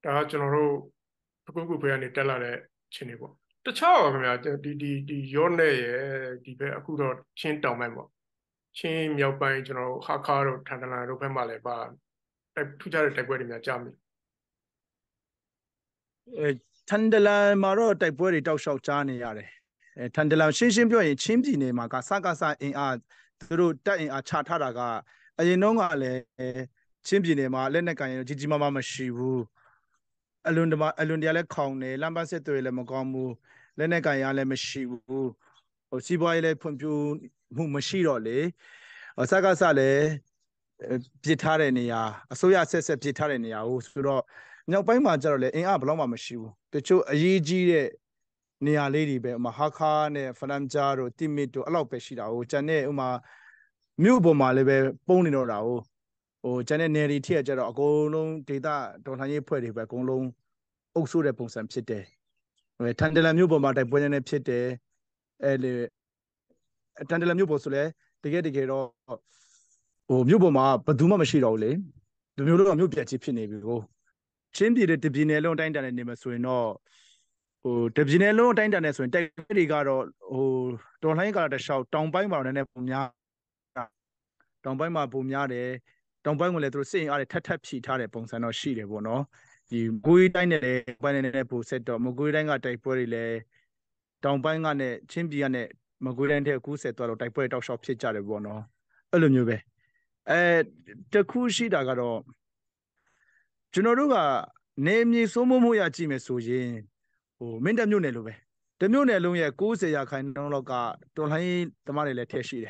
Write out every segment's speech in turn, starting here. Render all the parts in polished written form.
ဒါကကျွန်တော်တို့အခုခုဖေးကနေတက်လာတဲ့ချင်းတွေပေါ့တခြားပါခင်ဗျာဒီရော့နဲ့ရဲ့ဒီဘက်အခုတော့ချင်းတောင်ပိုင်းပေါ့ချင်းမြောက်ပိုင်းကျွန်တော်တို့ဟာခါတို့ထန်တလန်တို့ဘက်မှာလည်းပါထူးခြားတဲ့တိုက်ပွဲတွေများကြားမိထန်တလန်မှာတော့တိုက်ပွဲတွေတောက်လျှောက်ကြားနေရတယ်ထန်တလန်ရှင်းပြောရင်ချင်းပြည်နယ်မှာကစကားစအင်အားသူတို့တက်အင်အားချထားတာကအရင်တော့ကလည်းချင်းပြည်နယ်မှာလက်နက်ကန်ကြီးကြီးမားမားမရှိဘူးအလွန်တရာလည်းခေါင်တယ်လမ်းပန်းဆက်သွယ်လည်းမကောင်းဘူးလက်နက်ကန်ရလည်းမရှိဘူးစီးပွားရေးလည်းဖွံ့ဖြိုးမှုမရှိတော့လေစကားစလည်းပြစ်ထားတဲ့နေရာအစိုးရဆက်ပြစ်ထားတဲ့နေရာကိုဆိုတော့မြောက်ပိုင်းမှာကျတော့လေအင်အားဘယ်တော့မှမရှိဘူးတချို့အရေးကြီးတဲ့နေရာလေးတွေပဲဥမာဟာခါနဲ့ဖလမ်ဂျာတို့တိမစ်တို့အဲ့လောက်ပဲရှိတာဟိုကျန်တဲ့ဥမာမြို့ပေါ်မှာလည်းပဲပုံနေတော့တာဟိုကျန်တဲ့နယ်တွေထည့်ကြတော့အကုန်လုံးဒေတာဒေါ်လာရေးဖွဲ့တွေပဲအကုန်လုံးအုပ်ဆိုးတဲ့ပုံစံဖြစ်တယ်ထန်တလန်မြို့ပေါ်မှာတိုက်ပွဲနေဖြစ်တယ်အဲ့လေထန်တလန်မြို့ပေါ်ဆိုလဲတကယ်တော့ဟိုမြို့ပေါ်မှာဘယ်သူမှမရှိတော့ဘူးလေလူမျိုးတို့ကမြို့ပြက်ကြီးဖြစ်နေပြီကိုချင်းပြည်တဲ့တပြည်နယ်လုံးအတိုင်းအတာနဲ့နေမှာဆိုရင်တော့ဟိုတပြည်နယ်လုံးအတိုင်းအတာနဲ့ဆိုရင်တိုက်ပွဲတွေကတော့ဟိုတော်လှန်ရေးကတခြားတောင်ပိုင်းမှာလည်းနည်းနည်းပုံများတောင်ပိုင်းမှာပုံများတယ်တောင်ပိုင်းကလည်းသူတို့စစ်ရင်အားတွေထပ်ဖြီထားတဲ့ပုံစံတော့ရှိတယ်ပေါ့နော်ဒီမကွေးတိုင်းနဲ့လည်းပိုင်းနဲ့ပို့ဆက်တော့မကွေးတိုင်းကတိုက်ပွဲတွေလည်းတောင်ပိုင်းကနဲ့ချင်းပြည်ကနဲ့မကွေးတိုင်းတဲ့ကူးဆက်သွားတော့တိုက်ပွဲတောက်လျှောက်ဖြစ်ကြတယ်ပေါ့နော်အဲ့လိုမျိုးပဲတခုရှိတာကတော့ကျွန်တော်တို့ကနေမြေစိုးမိုးမှုရကြည့်မယ်ဆိုရင်ဟိုမင်းတပ်မြို့နယ်လိုပဲတမြို့နယ်လုံးရဲ့90%လောက်ကတော်လှန်ရေးသမားတွေလည်းထည့်ရှိတယ်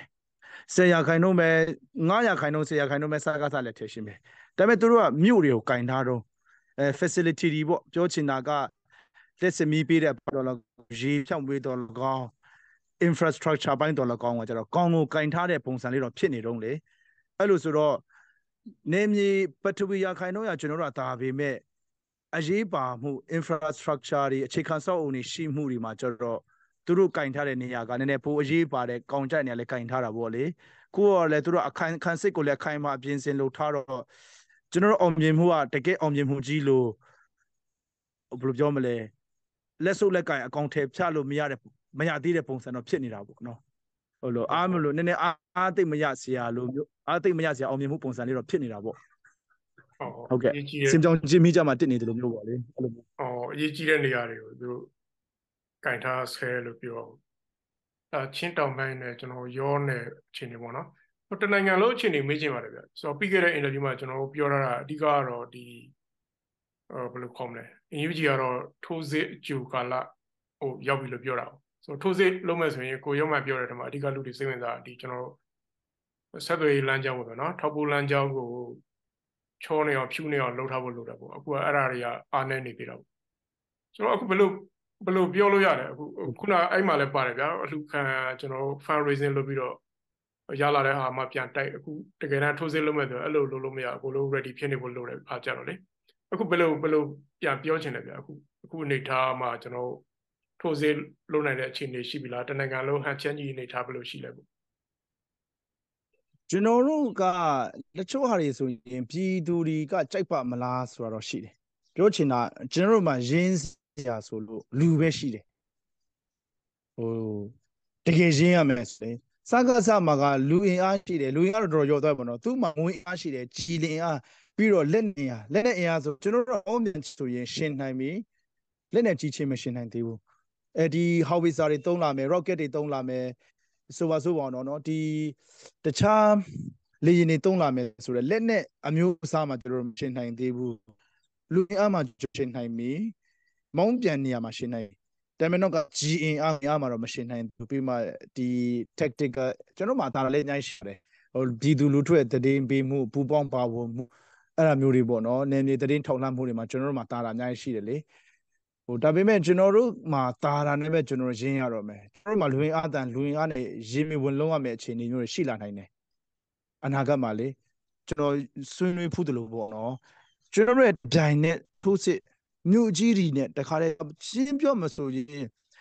10%ပဲ9%, 10%ပဲစားကားစားလည်းထည့်ရှိမယ်ဒါပေမဲ့သူတို့ကမြို့တွေကိုကင်ထားတော့facility တွေပေါ့ပြောချင်တာကလက်စမီးပေးတဲ့တော်လရေဖြောင့်ပေးတော်ကောင်း infrastructure ပိုင်းတော်လကောင်းကကျတော့ကောင်းကိုကင်ထားတဲ့ပုံစံလေးတော့ဖြစ်နေတော့လေအဲ့လိုဆိုတော့နေမြေပထဝီရာခိုင်နှုန်းရကျွန်တော်တို့ကဒါပေမဲ့အရေးပါမှု infrastructure တွေအခြေခံစောက်အုံတွေရှိမှုတွေမှာကျတော့သူတို့ကင်ထားတဲ့နေရာကနည်းနည်းပိုအရေးပါတဲ့ကောင်းကြိုက်နေရာလည်းကင်ထားတာပေါ့လေကိုကလည်းသူတို့အခန်းစစ်ကိုလည်းခိုင်မာအပြင်ဆင်လုပ်ထားတော့ကျွန်တော်တို့အောင်မြင်မှုကတကယ်အောင်မြင်မှုကြီးလို့ဘယ်လိုပြောမလဲလက်စုပ်လက်ကင်အကောင့်ထဲဖြတ်လို့မရသေးတဲ့ပုံစံတော့ဖြစ်နေတာပေါ့နော်ဟုတ်လို့အားမလို့နည်းနည်းအားသိမရစရာလို့မျိုးအားသိမရစရာအောင်မြင်မှုပုံစံလေးတော့ဖြစ်နေတာပေါ့ဟုတ်ကဲ့စင်ကြောင်ချင်းမိကြမှာတစ်နေတယ်လို့မျိုးပေါ့လေအဲ့လိုမျိုးအရေးကြီးတဲ့နေရာတွေကိုသူတို့ကင်ထားဆဲလို့ပြောချင်းတောင်ပိုင်းနဲ့ကျွန်တော်ရောနဲ့အခြေအနေပေါ့နော်ဟိုတနိုင်ငံလုံးအခြေအနေမေးချင်ပါတယ်ဗျဆိုတော့ပြီးခဲ့တဲ့ interview မှာကျွန်တော်ပြောထားတာအဓိကကတော့ဒီဘယ်လိုခေါ်မလဲအင်ယူဂျီကတော့ထိုးစစ်အကျူကာလဟိုရောက်ပြီလို့ပြောတာဆိုတော့ထိုးစစ်လုံးမဲ့ဆိုရင်ကိုရုံးမှပြောတဲ့တမှာအဓိကလူတွေစိတ်ဝင်စားဒီကျွန်တော်ဆက်သွယ်ရေးလမ်းကြောင်းပေါ့နော်ထောက်ပို့လမ်းကြောင်းကိုချောနေအောင်ဖြူနေအောင်လှုပ်ထားဖို့လုပ်တာပေါ့အခုကအဲ့ဒါတွေကအားနေနေသေးတာပေါ့ကျွန်တော်အခုဘယ်လိုပြောလို့ရတယ်အခုခုနအဲ့မှာလည်းပါတယ်ဗျာအလှခံကျွန်တော် fundraising လုပ်ပြီးတော့ရလာတဲ့ဟာမှပြန်တိုက်အခုတကယ်တမ်းထိုးစစ်လုပ်မဲ့ဆိုအဲ့လိုလုပ်လို့မရဘူးကိုလို ready ဖြစ်နေဖို့လုပ်တယ်အားကြတော့လေအခုဘယ်လိုပြန်ပြောချင်တယ်ဗျာအခုအနေထားမှာကျွန်တော်ထိုးစစ်လုပ်နိုင်တဲ့အခြေအနေရှိပြီလားတနိုင်ငံလုံးဟန်ချက်ကြီးအနေထားဘယ်လိုရှိလဲပေါ့ကျွန်တော်တို့ကတချို့ဟာတွေဆိုရင်ပြည်သူတွေကကြိုက်ပါမလားဆိုတာတော့ရှိတယ်ပြောချင်တာကျွန်တော်တို့မှာရင်းစရာဆိုလို့လူပဲရှိတယ်ဟိုတကယ်ရင်းရမယ်ဆိုရင်စကားစမှာကလူအင်အားရှိတယ်လူအင်အားတော့တော်တော်ရောသွားပါတော့သူ့မှာငွေအားရှိတယ်ချီလင်အားပြီးတော့လက်နဲ့အင်အားဆိုကျွန်တော်တို့အောင်းမြန်ဆိုရင်ရှင်းနိုင်ပြီလက်နဲ့ကြီးချင်းမရှင်းနိုင်သေးဘူးဒီ howitzer တွေသုံးလာမယ် rocket တွေသုံးလာမယ်ဆိုပါတော့ဒီတခြားလေယာဉ်တွေသုံးလာမယ်ဆိုတော့လက်နဲ့အမျိုးအစားမှာကျွန်တော်တို့မရှင်းနိုင်သေးဘူးလူအင်အားမှာရှင်းနိုင်ပြီမောင်းပြန်နေရာမှာရှင်းနိုင်တယ်ဒါပေမဲ့တော့ GN အားမှာတော့မရှင်းနိုင်ဘူးပြီးမှဒီ tactical ကျွန်တော်မှာဒါလည်းအများကြီးရှိတယ်ဟိုပြည်သူလူထုရဲ့တည်င်းပေးမှုပူပေါင်းပါဝင်မှုအဲ့လိုမျိုးတွေပေါ့နော်နယ်မြေတည်င်းထောက်လှမ်းမှုတွေမှာကျွန်တော်တို့မှာဒါအများကြီးရှိတယ်လေဟိုဒါပေမဲ့ကျွန်တော်တို့မှာဒါနဲ့ပဲကျွန်တော်ရင်းရတော့မယ်ကျွန်တော်တို့မှာလူရင်းအားတန်လူရင်းအားနဲ့ရင်းမီဝင်လုံးရမယ့်အခြေအနေမျိုးတွေရှိလာနိုင်တယ်အနာဂတ်မှာလေကျွန်တော်ဆွေးနွေးဖူးတယ်လို့ပေါ့နော်ကျွန်တော်တို့ရဲ့ဗျိုင်နဲ့ထိုးစစ်မြို့ကြီးတွေနဲ့တခါတည်းရှင်းပြောမှဆိုရင်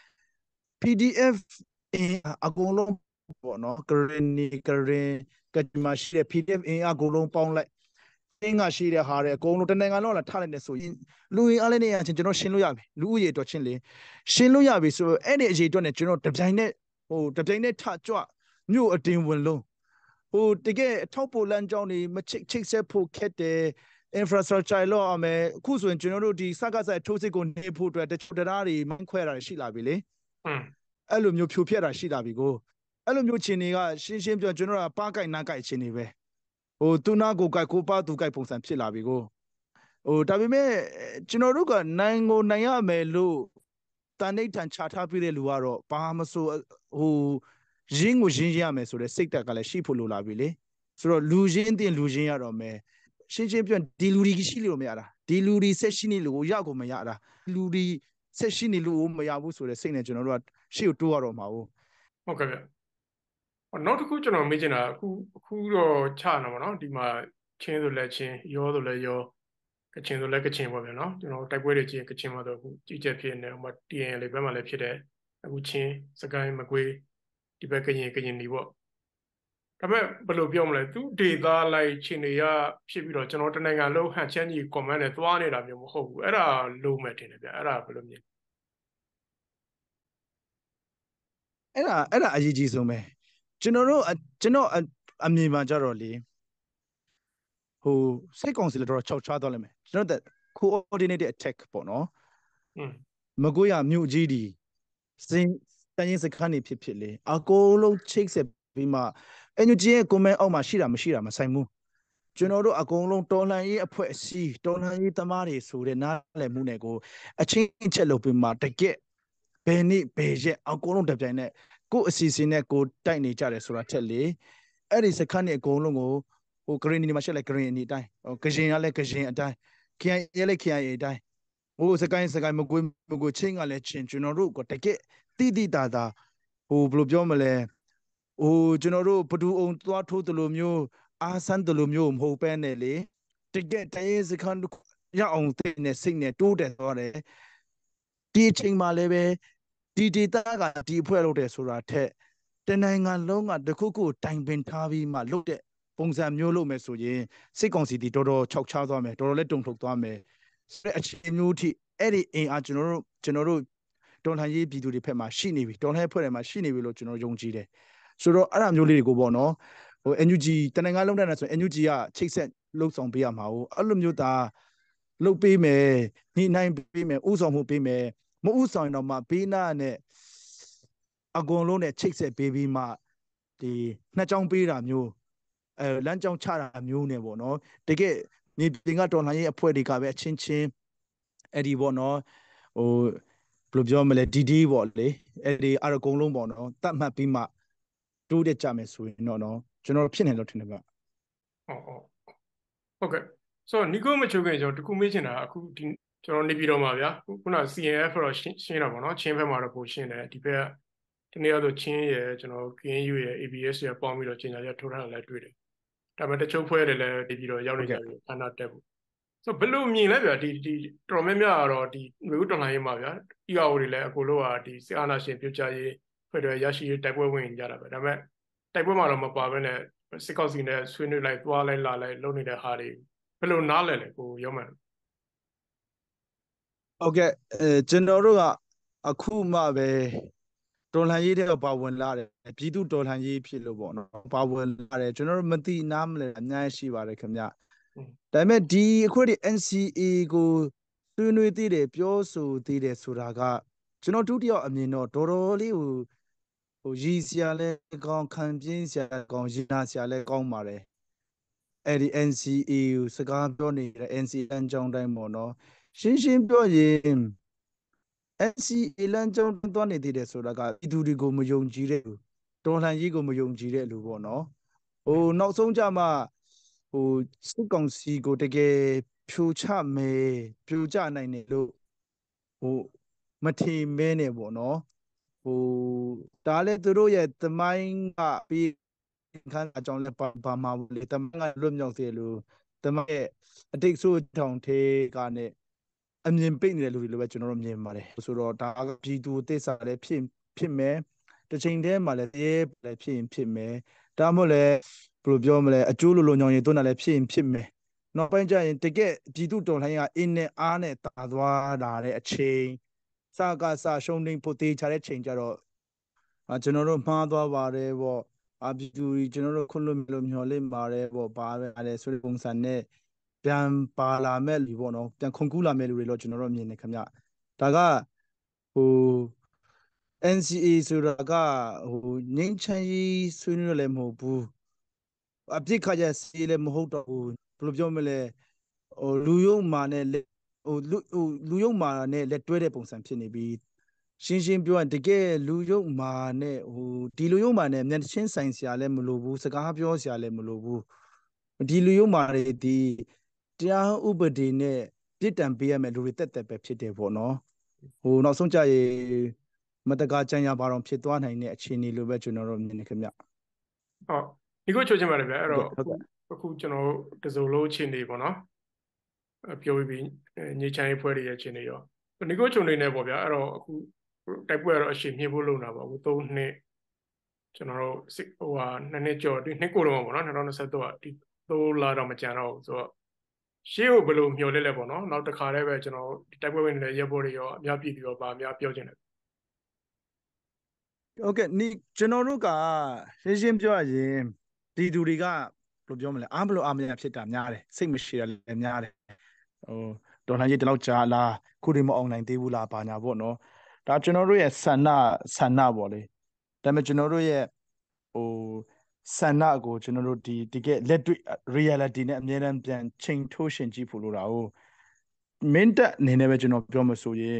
PDF အကုန်လုံးပေါ့နော်ကရင်ကကြမှာရှိတဲ့ PDF အကုန်လုံးပေါင်းလိုက်င်းကရှိတဲ့ဟာတွေအကုန်လုံးတနိုင်ငံလုံးလာထားလိုက်နေဆိုရင်လူရင်းအားလည်းနေရချင်းကျွန်တော်ရှင်းလို့ရပြီလူဦးရေအတွက်ချင်းလေရှင်းလို့ရပြီဆိုအဲ့ဒီအရေးအတွက်နဲ့ကျွန်တော်တပြိုင်နဲ့တပြိုင်နဲ့ထကြွမြို့အတင်းဝင်လုံးတကယ်အထောက်ပို့လမ်းကြောင်းတွေမချိတ်ဆက်ဖို့ခက်တယ် infrastructure လောက်အမယ်အခုဆိုရင်ကျွန်တော်တို့ဒီစကားဆိုင်ထိုးစစ်ကိုနေဖို့အတွက်တချို့တရားတွေမှန်းခွဲတာရှိလာပြီလေအဲ့လိုမျိုးဖြိုဖျက်တာရှိလာပြီကိုအဲ့လိုမျိုးချင်းတွေကရှင်းပြောကျွန်တော်ကပါကိုက်နားကိုက်ချင်းတွေပဲသူနာကိုကိုက်ကိုပါသူကိုက်ပုံစံဖြစ်လာပြီကိုဒါပေမဲ့ကျွန်တော်တို့ကနိုင်ကိုနိုင်ရမယ်လို့တန်ဋိဌာန်ချထားပြီးတဲ့လူကတော့ဘာမဆိုရင်းကိုရင်းရမယ်ဆိုတဲ့စိတ်ဓာတ်ကလည်းရှိဖို့လိုလာပြီလေဆိုတော့လူရင်းတင်လူရင်းရတော့မယ်ရှင်းပြောဒီလူတွေရှိလို့မရတာဒီလူတွေဆက်ရှိနေလို့ရကိုမရတာလူတွေဆက်ရှိနေလို့မရဘူးဆိုတဲ့စိတ်နဲ့ကျွန်တော်တို့ကရှေ့ကိုတိုးရတော့မှာဟုတ်ကဲ့ဗျနောက်တစ်ခုကျွန်တော်မေးချင်တာအခုတော့ချနေပါတော့ဒီမှာချင်းဆိုလဲချင်းရောဆိုလဲရောကချင်ဆိုလဲကချင်ပေါ့ဗျာနော်ကျွန်တော်တိုက်ပွဲတွေကြီးကချင်မှာတော့အခုကြီးကြပ်ဖြစ်နေဟိုမှာ TN လေးဘက်မှာလည်းဖြစ်တယ်အခုချင်းစကိုင်းမကွေးဒီဘက်ကရင်နေပေါ့ဒါပေမဲ့ဘယ်လိုပြောမလဲသူဒေတာလိုက်ချင်းတွေကဖြစ်ပြီးတော့ကျွန်တော်တနိုင်ငံလုံးဟန်ချမ်းကြီး comment နဲ့သွားနေတာမျိုးမဟုတ်ဘူးအဲ့ဒါလုံးမဲ့တင်တယ်ဗျအဲ့ဒါဘယ်လိုမြင်အဲ့ဒါအရေးကြီးဆုံးပဲကျွန်တော်အမြင်မှာကြတော့လေစိတ်ကောင်စီလည်းတော့6ချသွားလိမ့်မယ်ကျွန်တော် coordinated attack ပေါ့နော်မကွေးရမြို့ကြီးဒီတန်ရင်စခန်းနေဖြစ်လေအကုန်လုံးချိတ်ဆက်ပြီးမှNUGရဲ့ comment အောက်မှာရှိတာမရှိတာမဆိုင်ဘူးကျွန်တော်တို့အကုန်လုံးတော်လှန်ရေးအဖွဲ့အစည်းတော်လှန်ရေးသမားတွေဆိုတဲ့နားလည်မှုနဲ့ကိုအချင်းချက်လုပ်ပြီးမှတကက်ဘယ်နေ့ဘယ်ရက်အကုန်လုံးတပြိုင်နဲ့ကိုအစီအစဉ်နဲ့ကိုတိုက်နေကြတယ်ဆိုတာထက်လေအဲ့ဒီစခန်းနေအကုန်လုံးကိုဂရင်းနီမှာရှက်လိုက်ဂရင်းနီအတိုင်းကရင်ကလည်းကရင်အတိုင်း KIA လည်း KIA အတိုင်းစကိုင်းမကွေးချင်းကလည်းချင်းကျွန်တော်တို့ကတကက်တိတာတာဘယ်လိုပြောမလဲကျွန်တော်တို့ဘဒူအောင်သွားထိုးတယ်လို့မျိုးအားဆန်းတယ်လို့မျိုးမဟုတ်ပဲနဲ့လေတကက်တိုင်းစခန်းရအောင်တဲ့နဲ့စိတ်နဲ့တိုးတယ်သွားတယ်ဒီအချိန်မှလည်းပဲဒီဒေတာကဒီအဖွဲ့လုပ်တယ်ဆိုတာထက်တနိုင်ငံလုံးကတခုခုတိုင်ပင်ထားပြီးမှလုပ်တဲ့ပုံစံမျိုးလုပ်မယ်ဆိုရင်စိတ်ကောင်စီတီတော်တော်ခြောက်ခြားသွားမယ်တော်တော်လည်းတုံထုတ်သွားမယ်ဆိုတဲ့အခြေမျိုးထိအဲ့ဒီအင်အားကျွန်တော်တို့တော်လှန်ရေးပြည်သူတွေဖက်မှာရှိနေပြီတော်လှန်ရေးဖွဲ့တွေမှာရှိနေပြီလို့ကျွန်တော်ယုံကြည်တယ်ဆိုတော့အဲ့ဒါမျိုးလေးတွေကိုပေါ့နော်NUG တနိုင်ငံလုံးတဲ့ဆို NUG ကချိတ်ဆက်လှုပ်ဆောင်ပေးရမှာအဲ့လိုမျိုးသာလှုပ်ပေးမယ်ညှိနှိုင်းပေးမယ်ဥဆောင်မှုပေးမယ်မဥဆောင်တော့မှဘေးနာနဲ့အကုန်လုံးနဲ့ချိတ်ဆက်ပေးပြီးမှဒီနှစ်ကြောင်းပေးတာမျိုးလမ်းကြောင်းချတာမျိုးနဲ့ပေါ့နော်တကယ်မြေပြင်ကတော်လှန်ရေးအဖွဲ့တွေကပဲအချင်းချင်းအဲ့ဒီပေါ့နော်ဘယ်လိုပြောမလဲဒီပေါ့လေအဲ့ဒီအကုန်လုံးပေါ့နော်တတ်မှတ်ပြီးမှတိုးတက်ကြမယ်ဆိုရင်တော့နော်ကျွန်တော်ဖြစ်နေလို့ထင်တယ်ဗျဟုတ်ကဲ့ဆိုတော့နီကိုမချိုးခင်ကျွန်တော်တခုမေးချင်တာအခုဒီကျွန်တော်နေပြည်တော်မှာဗျာခုန CNF တော့ရှင်းတာပေါ့နော်ချင်းဘက်မှာတော့ပိုရှင်းတယ်ဒီဘက်ဒီနေ့တော့ချင်းရယ်ကျွန်တော် KNU ရယ် ABS ရယ်ပေါင်းပြီးတော့ကျင်ညာချက်ထိုးထားတာလည်းတွေ့တယ်ဒါပေမဲ့တချို့ဖွဲ့တွေလည်းနေပြည်တော်ရောက်နေကြပြီခဏတက်ဖို့ဆိုဘယ်လိုမြင်လဲဗျာဒီတော်များများကတော့ဒီမျိုးတော်လှန်ရေးမှာဗျာ EAO တွေလည်းအကုန်လုံးကဒီစစ်အာဏာရှင်ပြုတ်ချရေးဖွဲ့တွေရရှိရေးတိုက်ပွဲဝင်ကြတာပဲဒါပေမဲ့တိုက်ပွဲမှာတော့မပါဘဲနဲ့စစ်ကောက်စီနဲ့ဆွေးနွေးလိုက်သွားလိုက်လာလိုက်လုပ်နေတဲ့ဟာတွေဘယ်လိုနားလဲကိုရောမှန်ဟုတ်ကဲ့ကျွန်တော်တို့ကအခုမှပဲတော်လှန်ရေးတဲ့ပါဝင်လာတယ်ပြည်သူတော်လှန်ရေးဖြစ်လို့ပေါ့နော်ပါဝင်လာတယ်ကျွန်တော်တို့မသိနားမလဲအများကြီးရှိပါတယ်ခင်ဗျဒါပေမဲ့ဒီအခုဒီ NCA ကိုဆွေးနွေးသေးတယ်ပြောဆိုသေးတယ်ဆိုတာကကျွန်တော်ဒုတိယအမြင်တော့တော်တော်လေးရည်စရာလဲကောင်းခံပြင်းစရာကောင်းရင်နာစရာလဲကောင်းပါတယ်အဲ့ဒီ NCA ကိုစကားပြောနေတဲ့ NCA အကြောင်းတိုင်းပေါ့နော်ရှင်းပြောရင် NCA လမ်းကြောင်းသွားနေသေးတယ်ဆိုတာကပြည်သူတွေကိုမယုံကြည်တဲ့လူတော်လှန်ရေးကိုမယုံကြည်တဲ့လူပေါ့နော်နောက်ဆုံးကြမှာစစ်ကောင်စီကိုတကယ်ဖြိုချမယ်ဖြိုချနိုင်တယ်လို့မထင်မဲနဲ့ပေါ့နော်ဒါလည်းသူတို့ရဲ့သမိုင်းကပြီးခန်းအကြောင်းလည်းပါမှာလေသမိုင်းကလွတ်မြောက်သေးလို့သမိုင်းရဲ့အတိတ်ဆိုးထောင်ထဲကနဲ့အမြင်ပိတ်နေတဲ့လူတွေလိုပဲကျွန်တော်တို့မြင်ပါတယ်ဆိုတော့ဒါကပြည်သူသစ္စာလည်းဖြစ်မယ်တစ်ချိန်တည်းမှာလည်းဖြစ်မယ်ဒါမှမဟုတ်လည်းဘယ်လိုပြောမလဲအကျိုးလိုညောင်ရည်သွန်းတာလည်းဖြစ်မယ်နောက်ပိုင်းကျရင်တကယ်ပြည်သူတော်လှန်ရေးကအင်းနဲ့အားနဲ့တာသွားတာတဲ့အချိန်စကားစရှုံးနေဖို့တေးချတဲ့ချိန်ကြတော့ကျွန်တော်တို့မှားသွားပါတယ်ပေါ့ပြည်သူကြီးကျွန်တော်တို့ခွင့်လို့မျှော်လင့်ပါတယ်ပေါ့ဘာပဲလဲဆိုတဲ့ပုံစံနဲ့ပြန်ပါလာမဲ့လူပေါ့နော်ပြန်ခုန်ကူးလာမဲ့လူတွေတော့ကျွန်တော်တို့မြင်နေခင်ဗျဒါကဟို NCA ဆိုတာကဟိုငင်းချမ်းရေးဆွေးနွေးလည်းမဟုတ်ဘူးအပြစ်ခါကျစီလည်းမဟုတ်တော့ဘူးဘယ်လိုပြောမလဲဟိုလူယုံမာနဲ့ဟိုလူယုံမာနဲ့လက်တွဲတဲ့ပုံစံဖြစ်နေပြီးရှင်းရှင်းပြောရင်တကယ်လူယုံမာနဲ့ဟိုဒီလူယုံမာနဲ့မျက်ချင်းဆိုင်စရာလည်းမလိုဘူးစကားပြောစရာလည်းမလိုဘူးဒီလူယုံမာတွေဒီတရားဥပဒေနဲ့ပြစ်ဒဏ်ပေးရမယ်လူတွေတက်တက်ပဲဖြစ်တယ်ပေါ့နော်ဟိုနောက်ဆုံးကြရေမတကာကြံရပါတော့ဖြစ်သွားနိုင်တဲ့အခြေအနေလိုပဲကျွန်တော်တို့မြင်နေခင်ဗျဟုတ်ဒီကိုချိုးချင်ပါတယ်ဗျအဲ့တော့အခုကျွန်တော်တစုံလုံးအခြေအနေပေါ့နော်ပြောပြီးညချမ်းရေးဖွဲ့ရဲ့အခြေအနေရောဒီကိုချုံနေနေပေါ့ဗျအဲ့တော့အခုတိုက်ပွဲကတော့အရှိန်မြင့်ဖို့လုပ်တာပေါ့အခု3နှစ်ကျွန်တော်တို့ဟိုဟာ2နှစ်ကျော်ဒီနှစ်ကိုတော့ပေါ့နော်2023ကဒီ3လတော့မကြံတော့ဘူးဆိုတော့ရှေ့ကိုဘယ်လိုမျှော်လင့်လဲပေါ့နော်နောက်တစ်ခါတည်းပဲကျွန်တော်ဒီတိုက်ပွဲဝင်နေတဲ့ရပ်ဘော်တွေရောအများပြည်သူရောပါအများပြောချင်တယ်โอเคนี่ကျွန်တော်တို့ကရှင်းရှင်းပြောရရင်ဒီသူတွေကဘယ်လိုပြောမလဲအားမလို့အားမရဖြစ်တာများတယ်စိတ်မရှိတာလည်းများတယ်ဟိုတော်လှန်ရေးတလောက်ကြာလားခုဒီမအောင်နိုင်သေးဘူးလားဘာညာပေါ့နော်ဒါကျွန်တော်တို့ရဲ့ဆန္ဒပေါ့လေဒါပေမဲ့ကျွန်တော်တို့ရဲ့ဟိုဆန္ဒကိုကျွန်တော်တို့ဒီတကယ်လက်တွေ့ reality နဲ့အများအားပြန်ချိန်ထိုးရှင်ကြည့်ဖို့လိုတာဟုတ်မင်းတက်အနေနဲ့ပဲကျွန်တော်ပြောမဆိုရင်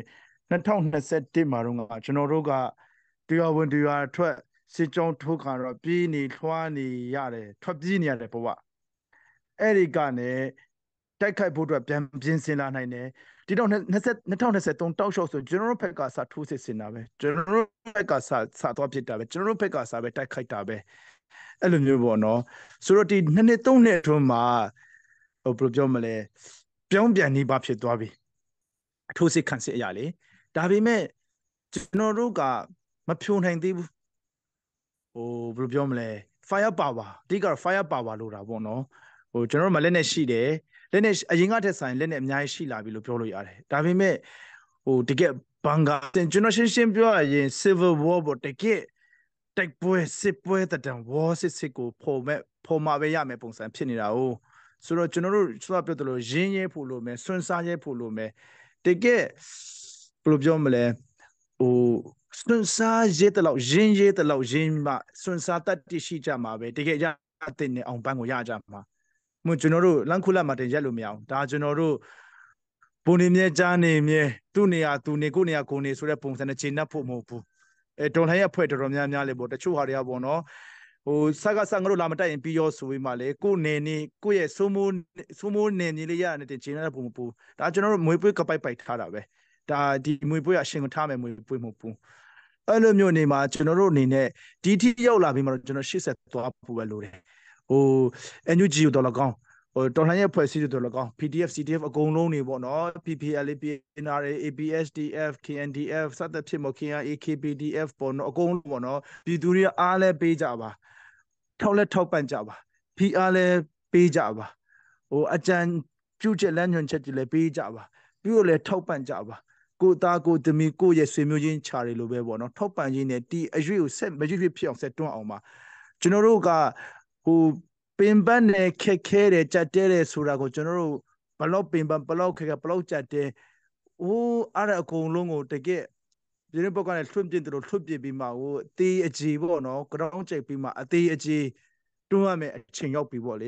2021မှာတော့ကျွန်တော်တို့ကတရားဝင်တရားထွက်စစ်ကြောင်းထိုးခါတော့ပြေးနေထွားနေရတယ်ထွက်ပြေးနေရတယ်ဘဝအဲ့ဒီကနေတိုက်ခိုက်ဖို့အတွက်ပြန်ပြင်ဆင်လာနိုင်တယ်ဒီတော့2023တောက်လျှောက်ဆိုကျွန်တော်တို့ဘက်ကစထိုးစစ်ဆင်တာပဲကျွန်တော်တို့ဘက်ကစသွားဖြစ်တာပဲကျွန်တော်တို့ဘက်ကစပဲတိုက်ခိုက်တာပဲအဲ့လိုမျိုးပေါ့နော်ဆိုတော့ဒီ2နှစ်3နှစ်အတွင်းမှာဟိုဘယ်လိုပြောမလဲပြောင်းပြန်နေပါဖြစ်သွားပြီအထိုးစစ်ခံစစ်အရာလေဒါပေမဲ့ကျွန်တော်တို့ကမဖြိုနိုင်သေးဘူးဟိုဘယ်လိုပြောမလဲ fire power အဓိကတော့ fire power လို့တာပေါ့နော်ဟိုကျွန်တော်တို့မှလက်နဲ့ရှိတယ်လက်နဲ့အရင်ကထက်ဆိုင်လက်နဲ့အများကြီးရှိလာပြီလို့ပြောလို့ရတယ်ဒါပေမဲ့ဟိုတကယ်ဘန်ကာကျွန်တော်ရှင်းပြောရရင် civil war ပေါ့တကယ်တိုက်ပွဲစစ်ပွဲတံ war စစ်ကိုဖော်မှာပဲရမယ်ပုံစံဖြစ်နေတာ哦ဆိုတော့ကျွန်တော်တို့ဆိုတော့ပြောတယ်လို့ရင်းရဲဖို့လို့မယ်စွန့်စားရဲဖို့လို့မယ်တကယ်ဘယ်လိုပြောမလဲဟိုစွန့်စားရဲတလောက်ရင်းရဲတလောက်ရင်းမှစွန့်စားတတ်တိရှိကြမှာပဲတကယ်ရတဲ့နဲ့အောင်ပန်းကိုရကြမှာမကျွန်တော်တို့လန့်ခုလတ်မှာတင်ရက်လို့မရအောင်ဒါကျွန်တော်တို့ဘုံနေမြဲကြားနေမြဲသူ့နေရာသူနေကိုနေရာကိုနေဆိုတဲ့ပုံစံနဲ့ချိန်နှပ်ဖို့မဟုတ်ဘူးဒေါ်လာရဲ့အဖွဲ့တော်တော်များများလေပေါ့တချို့ဟာတွေကပေါ့နော်ဟိုစကားငါတို့လာမတိုက်ရင်ပြီးရောဆိုပြီးမှလေကိုနေနေကိုရဲ့စိုးမိုးနေနေလေးရတဲ့ချိန်နှပ်ဖို့မပူဒါကျွန်တော်တို့မွေးပွေးကပိုက်ပိုက်ထားတာပဲဒါဒီမွေးပွေးကအရှင်ကိုထားမယ်မွေးပွေးမဟုတ်ဘူးအဲ့လိုမျိုးနေမှာကျွန်တော်တို့အနေနဲ့ဒီထိရောက်လာပြီးမှတော့ကျွန်တော်ရှေ့ဆက်သွားဖို့ပဲလိုတယ်ဟို NUG ကိုတော့လကောင်းဟိုတော်လှန်ရေးဖွဲ့စည်းတို့တော့လကောင်း PDF CDF အကုန်လုံးနေပေါ့နော် PPLA PNRA ABSDF KNDF စသဖြင့်ပေါ့ KIA KPDF ပေါ့နော်အကုန်လုံးပေါ့နော်ပြည်သူတွေအားလဲပေးကြပါထောက်လက်ထောက်ပံ့ကြပါ PR လဲပေးကြပါဟိုအကြံပြုချက်လမ်းညွှန်ချက်တွေလဲပေးကြပါပြီးတော့လဲထောက်ပံ့ကြပါကိုသားကိုသမီးကိုရဲ့ဆွေမျိုးချင်းခြာတွေလိုပဲပေါ့နော်ထောက်ပံ့ခြင်းနဲ့ဒီအရွေးကိုဆက်မရွေးဖြစ်အောင်ဆက်တွန်းအောင်ပါကျွန်တော်တို့ကဟိုပင်ပန်းနဲ့ခက်ခဲတယ်ကြက်တဲတယ်ဆိုတာကိုကျွန်တော်တို့ဘလောက်ပင်ပန်းဘလောက်ခက်ခဲဘလောက်ကြက်တဲဟိုအဲ့ဒါအကုန်လုံးကိုတကယ်ဒီနေ့ဘက်ကလည်းထွတ်ပြင်းတို့ထွတ်ပြပြီးမှဟိုအသေးအကြီးပေါ့နော်ကရောင်းကျိတ်ပြီးမှအသေးအကြီးတွန်းရမယ်အချိန်ရောက်ပြီပေါ့လေ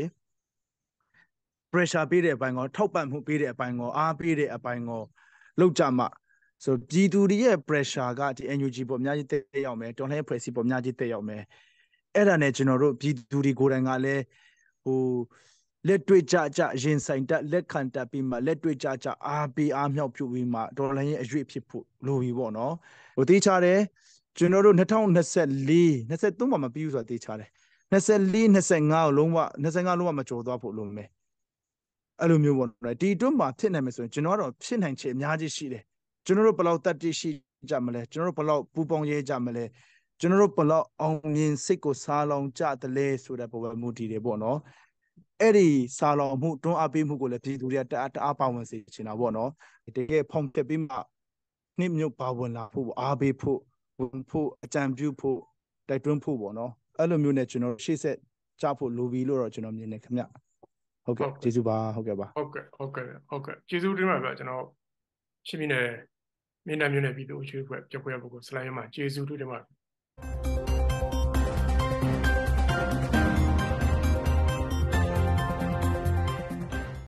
pressure ပေးတဲ့အပိုင်းကောထောက်ပံ့မှုပေးတဲ့အပိုင်းကောအားပေးတဲ့အပိုင်းကောလောက်ကြမှာဆိုပြည်သူတွေရဲ့ pressure ကဒီ NUG ပေါ်အများကြီးတက်ရောက်မယ်တော်လှန်ရေးဖွဲ့စည်းပေါ်အများကြီးတက်ရောက်မယ်အဲ့ဒါနဲ့ကျွန်တော်တို့ပြည်သူတွေကိုယ်တိုင်ကလည်းဟိုလက်တွေ့ကြရင်ဆိုင်တက်လက်ခံတက်ပြီးမှလက်တွေ့ကြအားပေးအားမြောက်ပြုပြီးမှတော်လှန်ရေးအရွေ့ဖြစ်ဖို့လိုပြီပေါ့နော်ဟိုတေးချတယ်ကျွန်တော်တို့2024 23မှာမပြီးဘူးဆိုတာတေးချတယ်24 25ကိုလုံးဝ25လုံးဝမကျော်သွားဖို့လိုမယ်အဲ့လိုမျိုးပေါ့နော်ဒီအတွင်းမှာဖြစ်နိုင်မယ်ဆိုရင်ကျွန်တော်ကတော့ဖြစ်နိုင်ချေအများကြီးရှိတယ်ကျွန်တော်တို့ဘယ်လောက်တတ်သိရှိကြမလဲကျွန်တော်တို့ဘယ်လောက်ပူပေါင်းရဲကြမလဲကျွန်တော်တို့ဘယ်လောက်အောင်မြင်စိတ်ကိုစားလောင်ကြတယ်လဲဆိုတဲ့ပုံပဲမူတည်တယ်ပေါ့နော်အဲ့ဒီစာလောင်မှုတွန်းအားပေးမှုကိုလည်းပြည်သူတွေကတအားပါဝင်စေချင်တာပေါ့နော်တကယ်ဖုံးတက်ပြီးမှနှစ်မြို့ပါဝင်လာဖို့အားပေးဖို့ဝင်ဖို့အကြံပြုဖို့တိုက်တွန်းဖို့ပေါ့နော်အဲ့လိုမျိုးနဲ့ကျွန်တော်ရှေ့ဆက်ကြဖို့လိုပြီလို့တော့ကျွန်တော်မြင်နေခင်ဗျဟုတ်ကဲ့ကျေးဇူးပါဟုတ်ကဲ့ပါဟုတ်ကဲ့ကျေးဇူးတင်ပါဗျကျွန်တော်ချင်းပြည်နယ်မင်းတပ်မြို့နယ်ပြည်သူ့အချို့အဖွဲ့ပြပွဲပုဂ္ဂိုလ်စလိုင်းမှာကျေးဇူးတင်ပါ